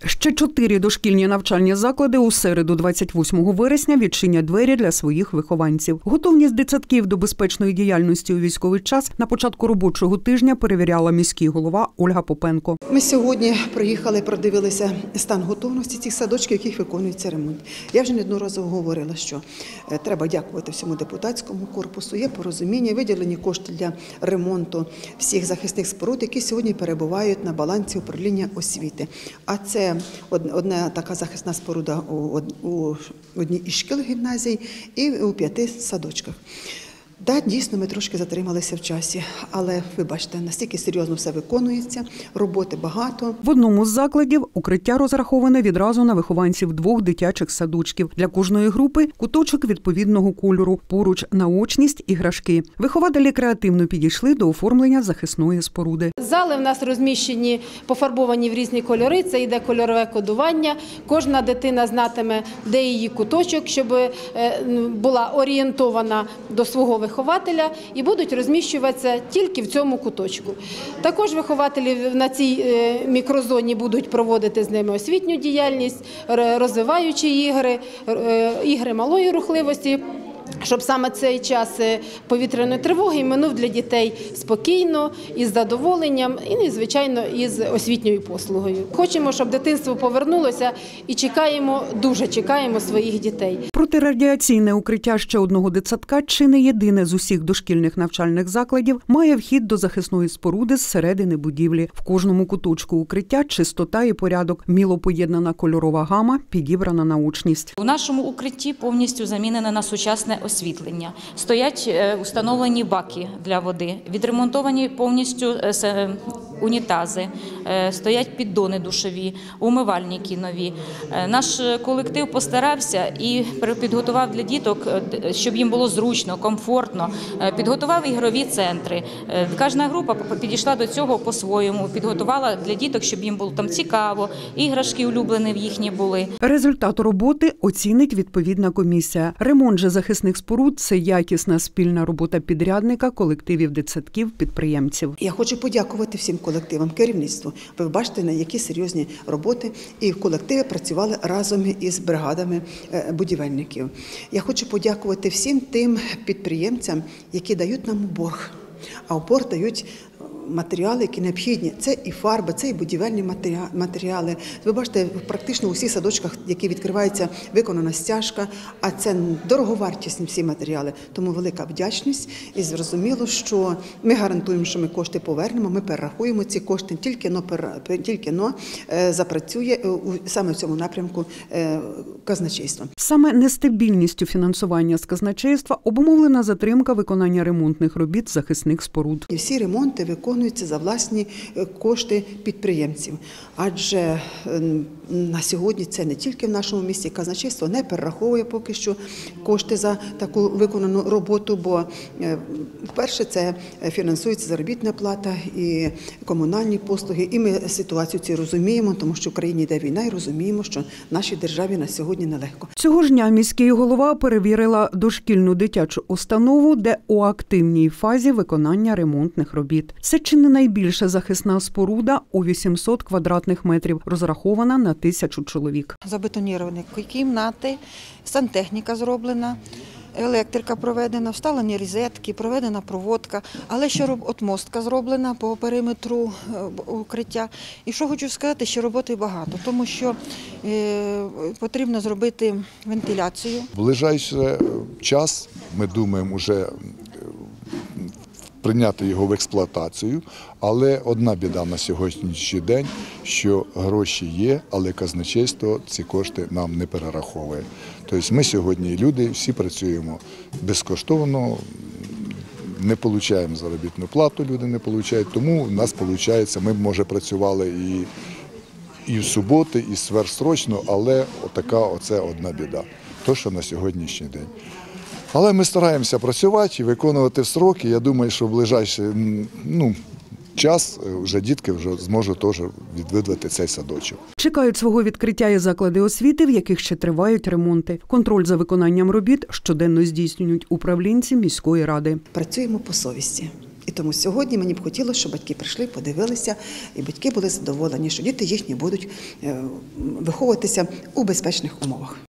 Ще 4 дошкільні навчальні заклади у середу 28 вересня відчинять двері для своїх вихованців. Готовність дитсадків до безпечної діяльності у військовий час на початку робочого тижня перевіряла міський голова Ольга Попенко. Ми сьогодні приїхали, продивилися стан готовності цих садочків, в яких виконується ремонт. Я вже неодноразово говорила, що треба дякувати всьому депутатському корпусу. Є порозуміння, виділені кошти для ремонту всіх захисних споруд, які сьогодні перебувають на балансі управління освіти. А це одна така захисна споруда у одній із шкіл гімназій і у 5 садочках. Так, дійсно, ми трошки затрималися в часі, але ви бачите, настільки серйозно все виконується, роботи багато. В одному з закладів укриття розраховане відразу на вихованців 2 дитячих садочків. Для кожної групи куточок відповідного кольору, поруч наочність, іграшки. Вихователі креативно підійшли до оформлення захисної споруди. Зали в нас розміщені, пофарбовані в різні кольори, це йде кольорове кодування. Кожна дитина знатиме, де її куточок, щоб була орієнтована до свого вихователя і будуть розміщуватися тільки в цьому куточку. Також вихователі на цій мікрозоні будуть проводити з ними освітню діяльність, розвиваючі ігри, ігри малої рухливості, щоб саме цей час повітряної тривоги минув для дітей спокійно, із задоволенням і, звичайно, із освітньою послугою. Хочемо, щоб дитинство повернулося і чекаємо, дуже чекаємо своїх дітей. Протирадіаційне укриття ще одного дитсадка, чи не єдине з усіх дошкільних навчальних закладів, має вхід до захисної споруди зсередини будівлі. В кожному куточку укриття чистота і порядок, міло поєднана кольорова гама, підібрана наочність. У нашому укритті повністю замінене на сучасне освітлення. Стоять установлені баки для води, відремонтовані повністю унітази, стоять піддони душові, умивальники нові. Наш колектив постарався і підготував для діток, щоб їм було зручно, комфортно, підготував ігрові центри. Кожна група підійшла до цього по-своєму, підготувала для діток, щоб їм було там цікаво, іграшки улюблені в їхні були. Результат роботи оцінить відповідна комісія. Ремонт же захисних споруд – це якісна спільна робота підрядника, колективів дитсадків, підприємців. Я хочу подякувати всім колективам, керівництву. Ви бачите, на які серйозні роботи. І в колективі працювали разом із бригадами будівельників. Я хочу подякувати всім тим підприємцям, які дають нам борг. А в борг дають матеріали, які необхідні. Це і фарби, це і будівельні матеріали. Ви бачите, практично у всіх садочках, які відкриваються, виконана стяжка, а це дороговартісні всі матеріали. Тому велика вдячність і зрозуміло, що ми гарантуємо, що ми кошти повернемо, ми перерахуємо ці кошти, тільки-но запрацює саме в цьому напрямку казначейство. Саме нестабільністю фінансування з казначейства обумовлена затримка виконання ремонтних робіт захисних споруд. І всі ремонти виконуються за власні кошти підприємців. Адже на сьогодні це не тільки в нашому місті, казначейство не перераховує поки що кошти за таку виконану роботу, бо вперше це фінансується заробітна плата і комунальні послуги. І ми ситуацію цю розуміємо, тому що в країні йде війна і розуміємо, що нашій державі на сьогодні нелегко. Цього ж дня міський голова перевірила дошкільну дитячу установу, де у активній фазі виконання ремонтних робіт. Це чи не найбільша захисна споруда у 800 квадратних метрів, розрахована на 1000 чоловік. Забетоніровані кімнати, сантехніка зроблена, електрика проведена, вставлені розетки, проведена проводка, але ще отмостка зроблена по периметру укриття. І що хочу сказати, що роботи багато, тому що потрібно зробити вентиляцію. В ближайший час, ми думаємо, вже прийняти його в експлуатацію, але одна біда на сьогоднішній день, що гроші є, але казначейство ці кошти нам не перераховує. Тобто ми сьогодні, люди, всі працюємо безкоштовно, не отримуємо заробітну плату, люди не отримують, тому в нас виходить, ми, може, працювали і в суботи, і сверхсрочно, але оце одна біда, то, що на сьогоднішній день. Але ми стараємося працювати і виконувати в строки. Я думаю, що в ближайший час вже дітки зможуть теж відвідувати цей садочок. Чекають свого відкриття і заклади освіти, в яких ще тривають ремонти. Контроль за виконанням робіт щоденно здійснюють управлінці міської ради. Працюємо по совісті. І тому сьогодні мені б хотілося, щоб батьки прийшли, подивилися, і батьки були задоволені, що діти їхні будуть виховуватися у безпечних умовах.